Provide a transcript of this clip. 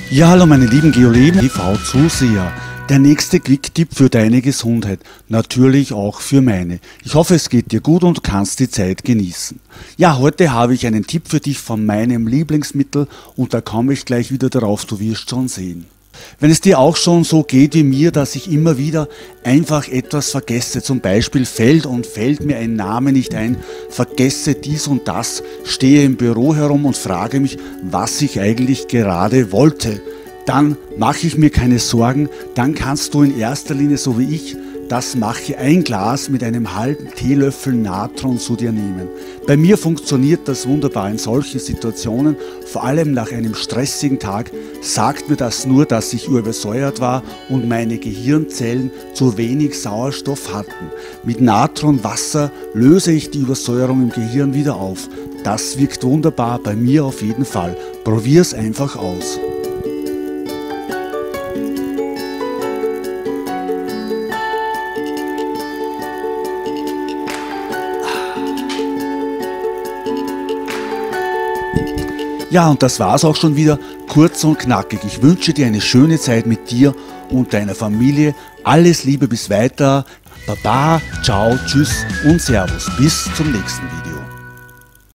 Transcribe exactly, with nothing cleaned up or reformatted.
Ja, hallo meine lieben Geoleben T V-Zuseher. Der nächste Quick-Tipp für deine Gesundheit, natürlich auch für meine. Ich hoffe, es geht dir gut und du kannst die Zeit genießen. Ja, heute habe ich einen Tipp für dich von meinem Lieblingsmittel und da komme ich gleich wieder darauf, du wirst schon sehen. Wenn es dir auch schon so geht wie mir, dass ich immer wieder einfach etwas vergesse, zum Beispiel fällt und fällt mir ein Name nicht ein, vergesse dies und das, stehe im Büro herum und frage mich, was ich eigentlich gerade wollte, dann mache ich mir keine Sorgen, dann kannst du in erster Linie, so wie ich, das mache, ein Glas mit einem halben Teelöffel Natron zu dir nehmen. Bei mir funktioniert das wunderbar in solchen Situationen, vor allem nach einem stressigen Tag, sagt mir das nur, dass ich übersäuert war und meine Gehirnzellen zu wenig Sauerstoff hatten. Mit Natronwasser löse ich die Übersäuerung im Gehirn wieder auf. Das wirkt wunderbar, bei mir auf jeden Fall. Probier's einfach aus. Ja, und das war's auch schon wieder, kurz und knackig. Ich wünsche dir eine schöne Zeit mit dir und deiner Familie. Alles Liebe bis weiter. Baba, ciao, tschüss und servus. Bis zum nächsten Video.